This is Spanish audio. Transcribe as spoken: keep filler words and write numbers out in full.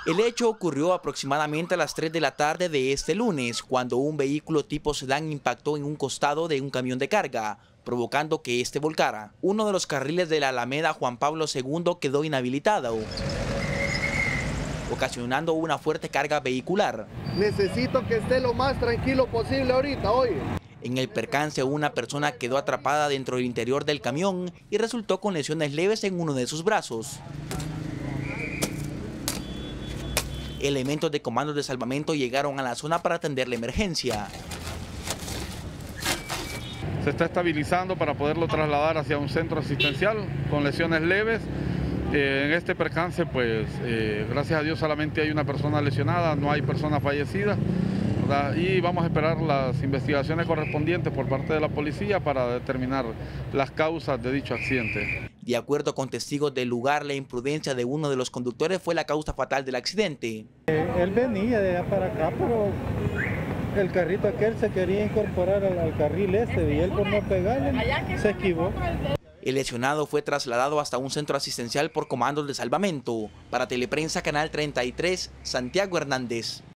El hecho ocurrió aproximadamente a las tres de la tarde de este lunes, cuando un vehículo tipo sedán impactó en un costado de un camión de carga, provocando que este volcara. Uno de los carriles de la Alameda Juan Pablo segundo quedó inhabilitado, ocasionando una fuerte carga vehicular. Necesito que esté lo más tranquilo posible ahorita, oye. En el percance, una persona quedó atrapada dentro del interior del camión y resultó con lesiones leves en uno de sus brazos. Elementos de comandos de salvamento llegaron a la zona para atender la emergencia. Se está estabilizando para poderlo trasladar hacia un centro asistencial con lesiones leves. Eh, en este percance, pues, eh, gracias a Dios solamente hay una persona lesionada, no hay personas fallecidas, ¿verdad? Y vamos a esperar las investigaciones correspondientes por parte de la policía para determinar las causas de dicho accidente. De acuerdo con testigos del lugar, la imprudencia de uno de los conductores fue la causa fatal del accidente. Eh, él venía de allá para acá, pero el carrito aquel se quería incorporar al, al carril este y él por no pegarle se esquivó. El lesionado fue trasladado hasta un centro asistencial por comandos de salvamento. Para Teleprensa Canal treinta y tres, Santiago Hernández.